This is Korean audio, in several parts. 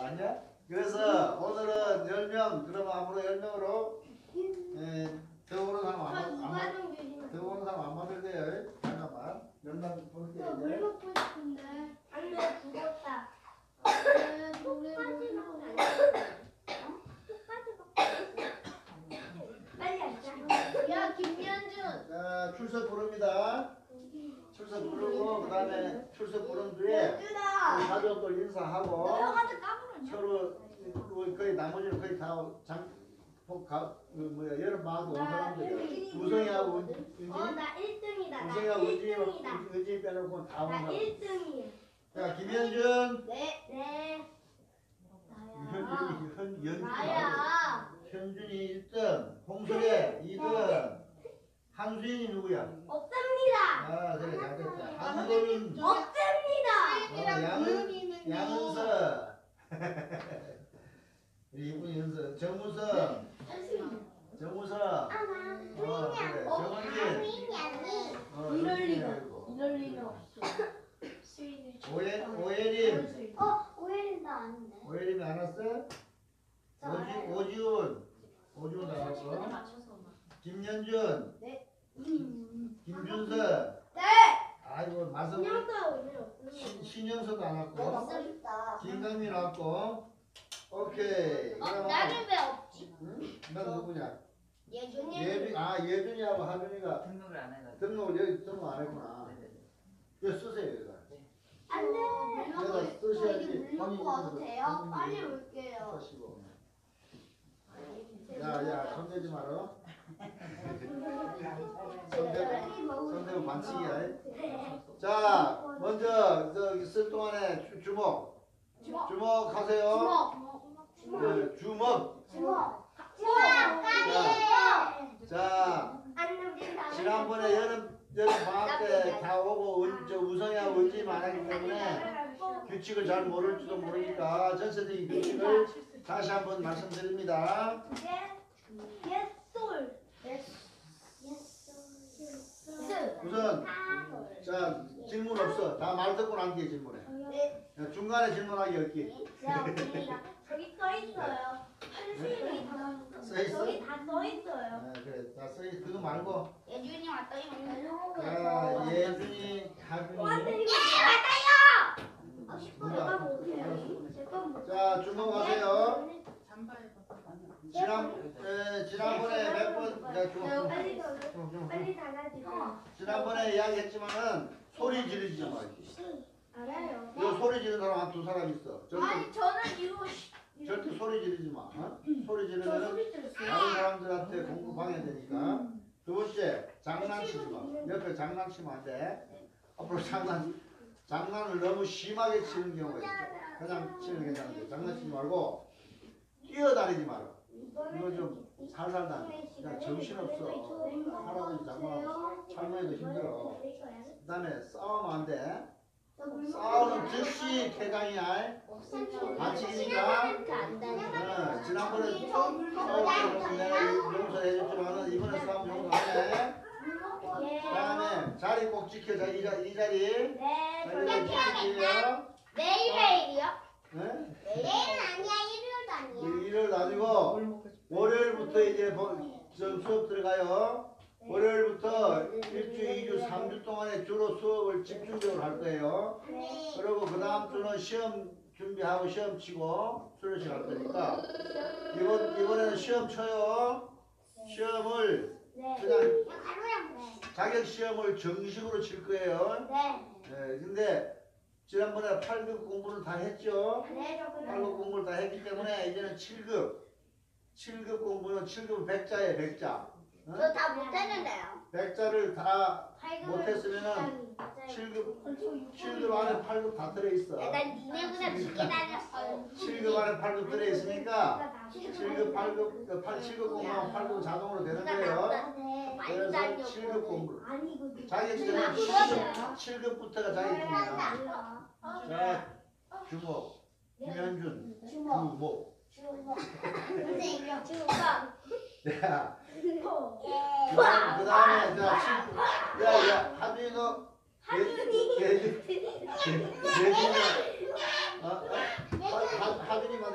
아니야? 그래서 오늘은 10명, 그러면 앞으로 10명으로 더 오는 사람 안 만들 거예요. 잠깐만. 연락 볼게요. 물 먹고 싶은데. 안 돼, 죽었다. 빨리 하자. 야, 김현준. 자, 출석 부릅니다. 출석 부르고 그다음에 출석 부른 뒤에 우리 가족들 인사하고 서로 거의 나머지는 거의 다 여름 방학 온 사람들 우성이하고 은지 나 1등이다. 우성이하고 은지 빼놓고 다 온 나 사람. 1등이야. 자, 김현준. 네. 연준이 나야. 현준이 1등, 홍수래 2등, 한수인이 누구야? 없습니다. 아, 그래, 잘됐다. 한수인, 없습니다. 양은서, 우리 이쁜 연서, 정우성, 그래, 정은진, 이럴 리가 없어. 오예림, 오해린도 아닌데. 오예림이 안 왔어? 오지훈 나왔어. 김연준, 네. 김준서, 네. 아이고 마성 신영서도 안 왔고, 없습니다. 김강민 나왔고, 오케이. 나는 왜 없지? 응? 넌 누구냐? 예준이. 예준이하고 하준이가 등록을 안 해가지고. 등록 안 했구나. 이거 쓰세요 이거. 안 돼. 내가 쓰셔야지. 물 먹고 와도 돼요? 빨리 올게요. 쓰시고. 야, 손대지 마라. 손대고 반칙이야. 자, 먼저 저기 쓸 동안에 주먹 하세요. 네, 주먹. 자, 지난번에 여름 방학 때 다 오고 우성이하고 은지만 하기 때문에 규칙을 잘 모를지도 모르니까 전체적인 규칙을 다시 한번 말씀드립니다. 우선 자 질문 없어. 다 말 듣고 난 뒤에 질문해. 야, 중간에 질문하기 없기. 저기 써 있어요. 한수인이 써 있어? 저기 다 써 있어요. 그래, 다 써있. 그거 말고. 예준이 왔더니 자, 예준이, 하준이. 자, 주목하세요. 지난번에 몇 번, 빨리 달라지고. 지난번에 이야기했지만은 소리 지르지 마. 알아요. 이거 소리 지르는 사람 한 두 사람 있어. 아니 저는 이거 절대 소리 지르지 마. 어? 소리 지르면은 다른 사람들한테 공부 방해되니까. 두 번째, 장난치지 마. 옆에 장난치면 안 돼. 앞으로 장난을 너무 심하게 치는 경우가 있어. 그냥 치는 게 괜찮은데 장난치지 말고 뛰어다니지 마라. 이거 좀 살살 다니. 그냥 정신없어. 할아버지 장난 할머니도 힘들어. 그 다음에 싸우면 안 돼. 싸우는 즉시 퇴장이야. 반칙이니까. 지난번에 싸울 때 내가 용서해줬지만은 이번에 싸우면 용서 안 해. 그 다음에 자리 꼭 지켜. 이 자리. 네. 지킬게요. 매일매일이요? 네? 내일은 아니야. 일요일도 아니야. 일요일 아니고 월요일부터 이제 수업 들어가요. 월요일부터 1주, 2주, 3주 동안에 주로 수업을 집중적으로 할 거예요. 네. 그리고 그 다음 주는 시험 준비하고 시험 치고 수료식 할 거니까 이번에는 시험 쳐요. 시험을 그냥 자격 시험을 정식으로 칠 거예요. 네. 근데 지난번에 8급 공부를 다 했죠. 네. 8급 공부를 다 했기 때문에 이제는 7급 공부는 7급 100자예요. 100자. 저 다 못했는데요. 100자를 다 못했으면은 7급 안에 8급 다 들어있어. 난 니네보다 늦게 다녔어. 7급 안에 8급 들어있으니까 7급 8급 7급 공부하면 8급 자동으로 되는 거예요. 그래서 7급 공부. 자격증은 7급부터가 자격증이야. 자, 주목. 김현준. 주목. 선생님이요. 야. 그 다음에 야 하준이 너 예준이 하준이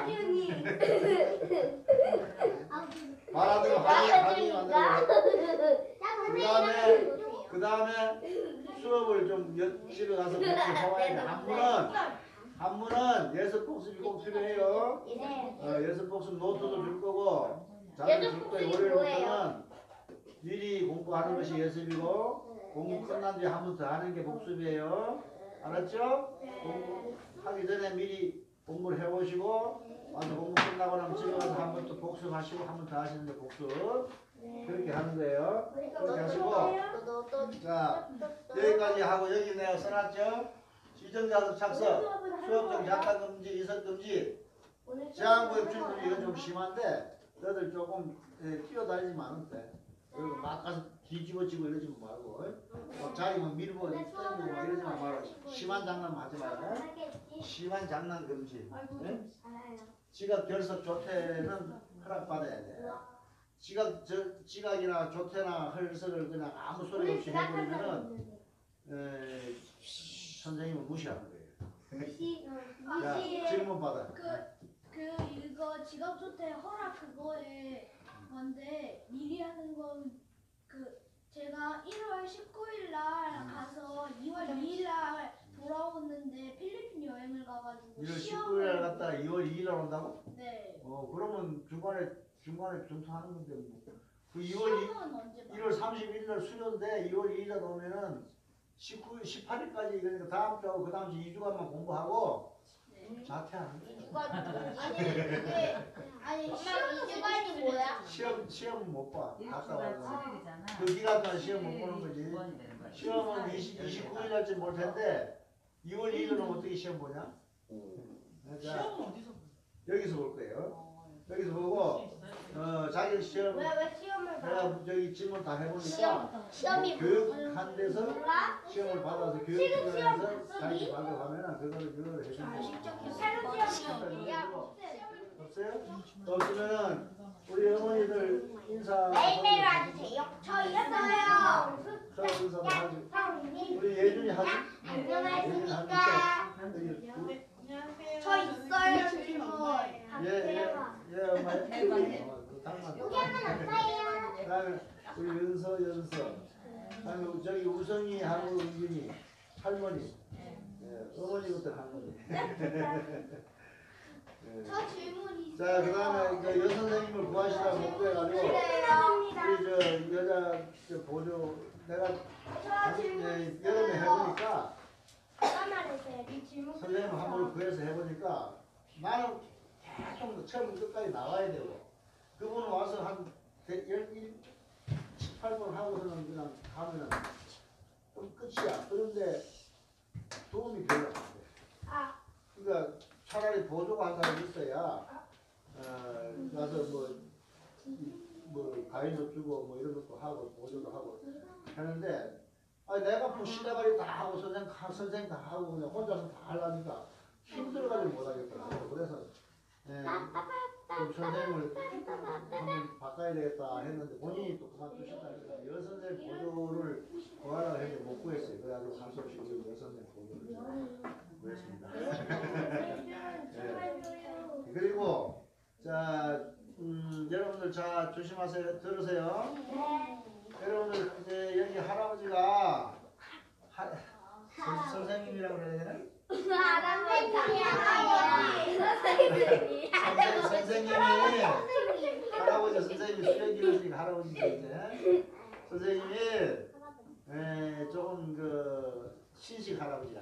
말하대로 하기 만들고. 그 다음에 수업을 좀 집에 가서 복습해야 돼. 한문은 예습 복습이 꼭 필요해요. 예습 복습 노트도 줄 거고 자료 줄 거예요. 월요일부터는 미리 공부하는 것이 예습이고 공부 끝난 뒤에 한 번 더 하는 게 복습이에요. 알았죠? 공부하기 전에 미리 공부를 해보시고 와서 공부 끝나고 나면 집에 가서 한 번 또 복습하시고 한 번 더 하시는 게 복습. 그렇게 하는 거예요. 그렇게 하시고 자 여기까지 하고 여기 내가 써놨죠? 지정자석 착석, 수업중 약간 금지, 이석 금지, 제한구역 출금지 이건 좀 심한데 너들 조금 뛰어다니지 않으면 돼. 그리고 막 가서 뒤집어지고 이러지 말고 막 자리 막 밀고 땡기고 막 이러지 말고 심한 장난 하지 말고 심한 장난 금지. 네? 지각 결석 조퇴는 허락받아야 돼. 지각이나 조퇴나 헐석을 그냥 아무 소리 없이 해버리면은 선생님은 무시하는 거예요. 자, 질문 받아. 이거 지각 조퇴 허락 그거에 건데 미리 하는 건 제가 1월 19일 날 가서 2월 2일 날 돌아오는데 필리핀 여행을 가가지고 1월 19일 날 갔다가 2월 2일 날 온다고? 네. 그러면 중간에 점수하는 건데 뭐. 그 시험은 언제 1월 31일 날 수료인데 2월 2일 날 오면은 18일까지 그러니까 다음 주하고 그 다음 주 2주간만 공부하고 자퇴하는 거야. 아니 시간이 뭐야? 시험 못 봐. 갔다 와서. 7일이잖아. 그 기간 동안 시험 못 보는 거지. 시험은 29일 날쯤 볼 텐데 2월 2일 날 어떻게 시험 보냐? 시험은 어디서 여기서 볼 거예요. 여기서 보고 자기 시험 왜 시험을 봐? 내가 저기 질문 다 해보니까 시험이 교육한 데서 몰라? 시험을 받아서 교육기관에서 자기 발급하면은 그거를 해주는 거예요. 새로 시험이야. 없어요? 없으면은 우리 어머니들 인사 매일매일 와주세요. 저 있어요. 저 인사도 하지. 형님. 우리 예준이 하지? 안녕하십니까. 저 있어요. 질문. 예 엄마 여기 하면 없어요. 그다음에 우리 연서 그다음에 저기 우성이하고 은균이 할머니 어머니부터 할머니 저 질문이 자 그다음에 그 여선생님을 구하시다가 못 구해가지고 우리 저 여자 저 보조 내가 여름에 해보니까 선생님 한 번 구해서 해보니까 나는 계속 처음부터 끝까지 나와야 되고 그분은 와서 한 18번 하고서는 그냥 가면은 좀 끝이야. 그런데 도움이 별로 안 돼. 그러니까 차라리 보조가 한 사람이 있어야 가서 뭐 과일도 주고 뭐 이런 것도 하고 보조도 하고 하는데 내가 뭐 시다가리 다 하고 선생 다 하고 그냥 혼자서 다 하려니까 힘들어가지고 못하겠더라고. 그래서 좀 선생님을 한번 바꿔야 되겠다 했는데 본인이 또 그만두셨다 그래서 여선생 보조를 구하려고 했는데 못 구했어요. 그래가지고 할 수 없이 우리 여선생 보조를 구했습니다. 그리고 자 여러분들 자 조심하세요. 들으세요. 여러분들 이제 여기 할아버지가 선생님이라고 그래야 되나? 선생님이 할아버지 선생님이 수행기였으니까 할아버지죠 이제 선생님이 조금 그 신식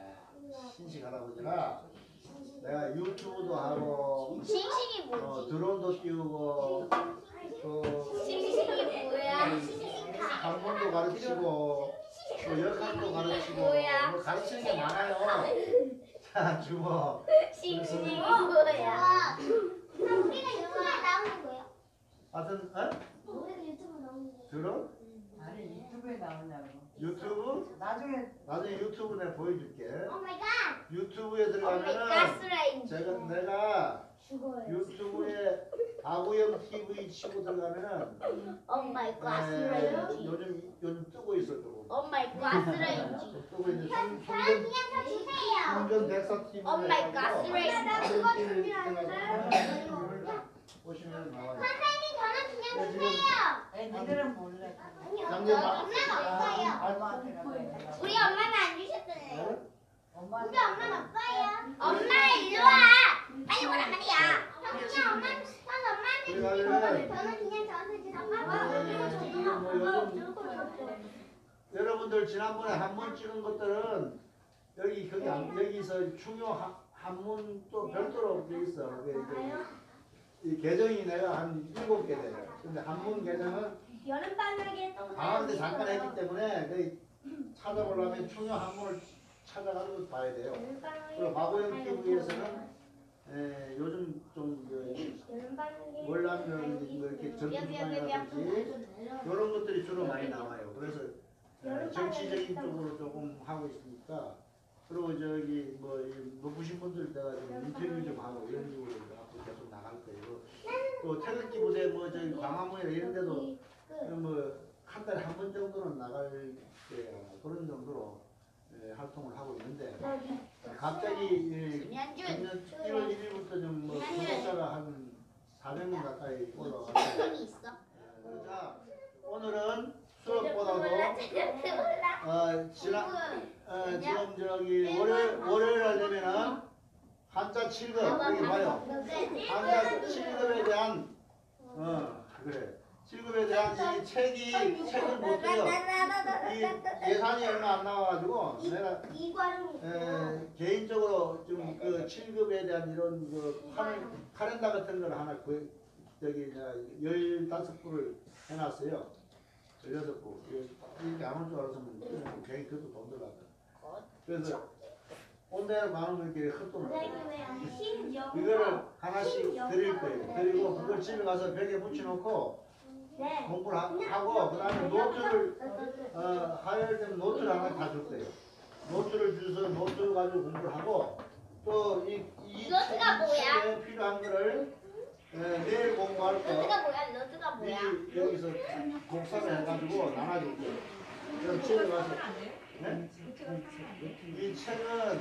할아버지라 내가 유튜브도 하고 싱싱이 뭐지? 드론도 띄우고 또 싱싱이 뭐야? 한문도 가르치고 또 역학도 가르치고 뭐야? 뭐 가르치는 게 많아요. 자 주모 싱싱이 뭐야? 우리가 유튜브에 나오는 거야? 하여튼 우리가 유튜브 나오는 거야? 드론? 아니 유튜브에 나오냐고. 유튜브? 나중에 유튜브 내가 보여줄게. 오 마이 갓! 유튜브에 오 마이 들어가면은 가스라인지. 내가 죽어요. 유튜브에 아구영 TV 치고 들어가면은 오 마이 가스라인지. 요즘 뜨고 있어 조금. 오 마이 가스라인지. 뜨고 있는 그냥 저 주세요. 운전 백사팀 Oh my God, 쓰레기. 나 그거 준비하는데. 보시면 나와요. 선생님 저는 그냥 네, 지금 주세요. 애들은 몰라. 남들 엄마가 없어요. 엄마한테 가봐야 우리 엄마는 안 주셨잖아요. 엄마한테 우리 엄마는 없어요. 엄마 일로 와. 빨리 오란 말이야. 그냥 엄마, 난 엄마한테 그러면은 저는 그냥 저한테 여러분들 지난번에 한문 찍은 것들은 여기서 중요 한문 또 별도로 돼 있어. 이 계정이 내가 한 7개 돼요. 근데 한문 계정은 여름방학에 또 방학 때 잠깐 했기 때문에 찾아보려면 중요 한문을 찾아가지고 봐야 돼요. 그리고 바보형 TV에서는 요즘 좀 월남면 이렇게 전투수단이라든지 이런 것들이 주로 많이 나와요. 그래서 정치적인 쪽으로 조금 하고 있으니까 그리고 저기 뭐 높으신 분들 내가 좀 인터뷰 좀 하고 이런 식으로 앞으로 계속 나갈 거예요. 또 태극기 부대 뭐 저기 광화문이나 이런 데도 뭐 한 달에 한 번 정도는 나갈 거예요. 그런 정도로 활동을 하고 있는데 갑자기 작년 1월 1일부터 좀뭐 구독자가 한 400명 가까이 올라왔어요. 자, 오늘은 수업보다도 지금 저기 월요일 날 되면은 한자 7급 여기 봐요. 한자 7급에 대한 그래 7급에 대한 이 책을 못 줘요. 이 예산이 얼마 안 나와가지고 내가 개인적으로 좀 그 7급에 대한 이런 그 카렌다 같은 걸 하나 저기 15부를 해놨어요. 16부. 이렇게 안 올 줄 알았으면 괜히 그것도 돈 들어갔다. 그래서 온데를 많으면 이렇게 헛돈 이거를 하나씩 드릴 거예요. 그리고 그걸 집에 가서 벽에 붙여놓고 공부를 하고 그 다음에 노트를 화요일 되면 노트를 하나 다 줄 거예요. 노트를 주서 노트 가지고 공부를 하고 또 이 책에 필요한 거를 내일 공부할 거 미리 여기서 복사를 해가지고 나눠줄게요. 그럼 집에 가서 이 책은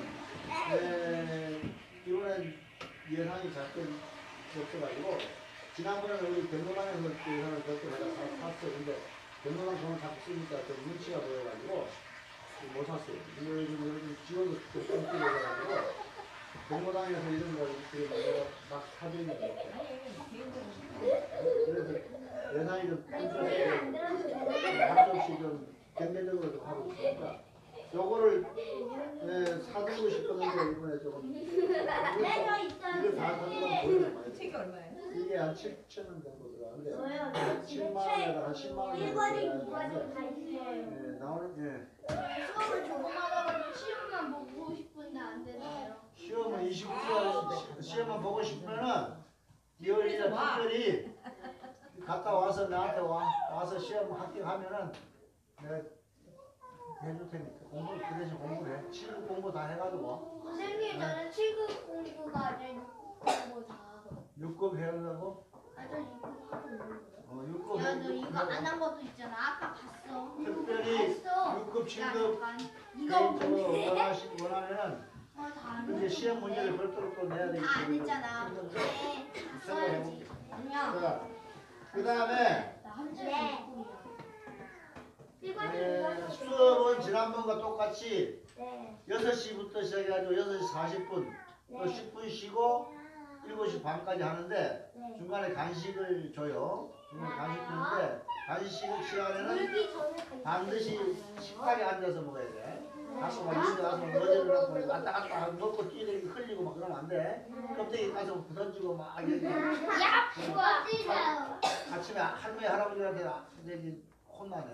이번에 예산이 작게 없어가지고 지난번에 우리 경로당에서 예산을 적게 내가 샀어요. 근데 경로당 돈을 자꾸 쓰니까 좀 눈치가 보여가지고 못 샀어요. 요즘 지원도 좀 끊기고 경로당에서 이런 걸 내가 막 사드리는 거 그래서 예산이 좀 한쪽씩 좀 경제적으로 좀 하고 있으니까 요거를 사들고 싶었는데 이번에 조금 이걸 다 사들고 보여요. 책이 얼마예요? 이게 한 7,000원 정도 들어가는데 7만 원에다 한 10만 원 정도 들어가는데 나오는 수업을 조금 하다가 시험만 보고 싶은데 안 되나요? 시험은 29시간 시험만 보고 싶으면은 기어이나 특별히 갔다 와서 나한테 와서 시험 합격하면은 내가 해줄 테니까 공부 그 대신 공부를 해. 7급 공부 다 해가지고 선생님 저는 7급 공부가 아니라 6급 공부 다 하고 6급 해야 된다고? 아저 6급 하고 있는 6급 야, 너 이거 안 한 것도 있잖아. 아까 봤어. 특별히 봤어. 6급, 7급 이거 개인적으로 원하면은 다 이제 시험 문제를 별도로 또 내야 되기 안 때문에 했잖아. 네. 써야지. 아니야. 자, 그 다음에 나 한자 네. 수업은 지난번과 똑같이 네. 6시부터 시작해가지고 6시 40분 또 10분 쉬고 7시 반까지 하는데 중간에 간식을 줘요. 중간에 간식 주는데 간식 시간에는 반드시 식탁에 앉아서 먹어야 돼. 가서 막 이런데 가서 머리를 놓고 왔다 갔다 하고 먹고 뛰어내리고 흘리고 막 그러면 안 돼. 껍데기 가서 부서지고 막 이렇게 야, 좋아. 아침에 할머니 할아버지한테 이제 혼나네.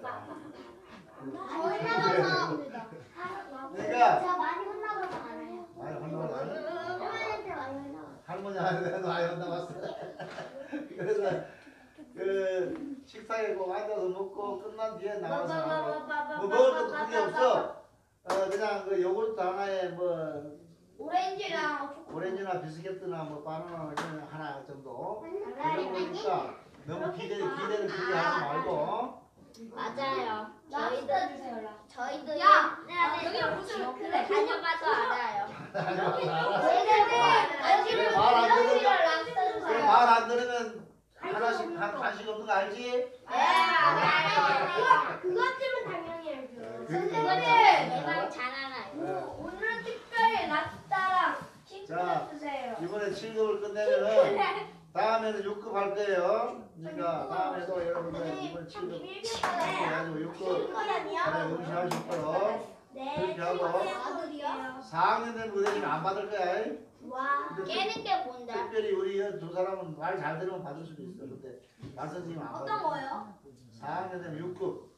혼나갑니다. 그러니까 제가 많이 혼나봐서 알아요. 많이 혼나고 안 해? 할머니한테 많이 혼나봤어요. 할머니한테도 많이 혼나봤어. 그래서 그 식탁에 꼭 앉아서 먹고 끝난 뒤에 나와서 뭐 먹을 것도 크게 없어. 그냥 그 요구르트 하나에 뭐 오렌지랑 오렌지나 비스켓이나 뭐 바나나 그냥 하나 정도. 그런 거니까 너무 기대를 크게 하지 말고. 맞아요. 랍스터 주세요. 저희도 야, 네, 여기가 무슨 그래 다녀봐서 알아요. 말 안 들으면 하나씩 간식 없는 거 알지? 그것쯤은 당연히 알죠. 내방 잘하나요? 오늘 특별히 라따랑 자, 친구 주세요. 이번에 7급을 끝내면은 다음에는 6급 할 거예요. 그러니까 다음에도 여러분들 이번 7급 가지고 6급 안에 응시하실 거로 네, 그렇게 하고 친구들이요. 4학년 되면 그 대신 안 받을 거야. 와. 근데 깨는 게 뭔데? 특별히 우리 두 사람은 말 잘 들으면 받을 수도 있어. 근데 말 선생님 안 받을 어떤 거요? 4학년 되면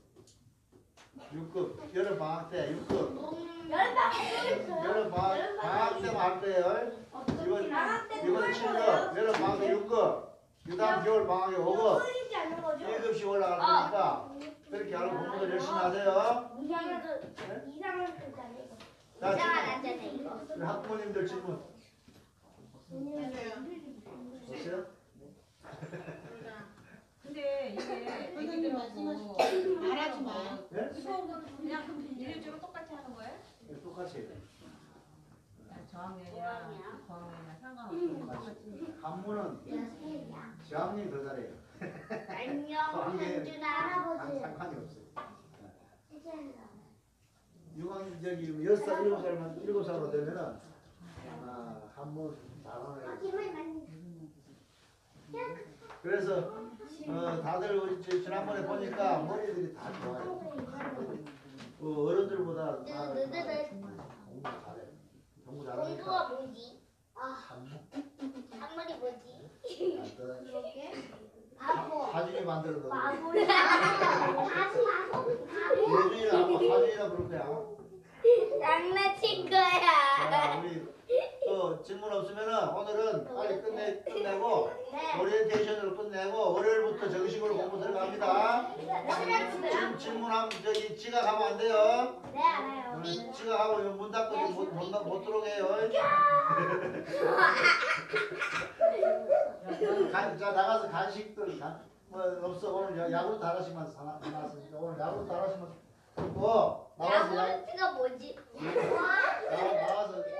6급 여름 방학 때 6급 여름 방학 때만 할 거예요. 이번에 7급 여름 방학 때 6급 그다음 겨울 방학에 5급 틀리지 않는 거죠? 1급씩 올라갈 거니까 그렇게 하고 공부들 열심히 하세요. 이상한 글자네. 자, 이상한 앉아네 이거. 우리 학부모님들 질문 보세요. 근데 이게 애기들하고 말하지 마. 네? 수업은 그냥 일일적으로 똑같이 하는 거예요? 네, 똑같이 저학년이랑 고학년이랑 상관없이 똑같이. 한문은 저학년이 더 잘해요. 안녕 현준아 할아버지. 상관이 없어요. 6학년 저기 6살 7살만 7살로 되면은 한문 잘하는 애. 그래서 다들 우리 지난번에 보니까 머리들이 다 좋아요. 어른들보다 다 공부 잘해. 공부 잘하니까 공부가 뭐지? 한문 한마디 뭐지? 바보. 하준이 만들어 놓은 바보야. 예준이가 아마 하준이라 부를 거야. 장난친 자, 거야. 우리 또 질문 없으면은 오늘은 빨리 끝내고 네. 오리엔테이션으로 끝내고 월요일부터 정식으로 공부 들어갑니다. 질문하면 저기 지각하면 안 돼요. 네, 알아요. 지각하고 문 닫고 못 들어오게 해요. 자 나가서 간식들 뭐 없어. 오늘 야구르트 하나씩만 사놨으니까 오늘 야구르트 하나씩만 먹고 나가서 야구르트가 뭐지? 나가서